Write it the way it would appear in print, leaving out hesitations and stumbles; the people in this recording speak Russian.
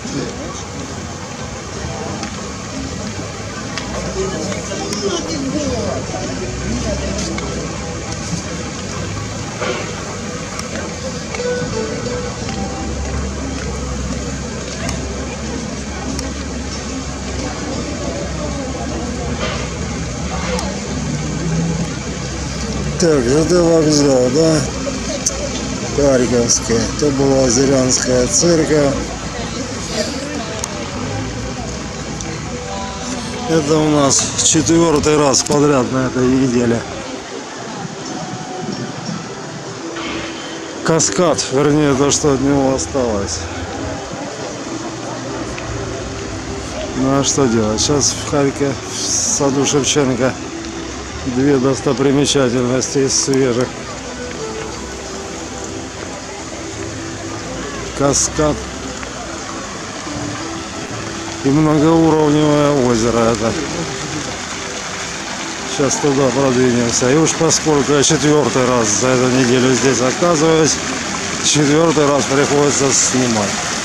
Так, это вокзал, да? Харьковская. Это была Зырянская церковь. Это у нас 4-й раз подряд на этой неделе. Каскад, вернее, то, что от него осталось. Ну а что делать? Сейчас в Харькове, в саду Шевченко, 2 достопримечательности из свежих. Каскад и многоуровневое озеро это. Сейчас туда продвинемся. И уж поскольку я 4-й раз за эту неделю здесь оказываюсь, 4-й раз приходится снимать.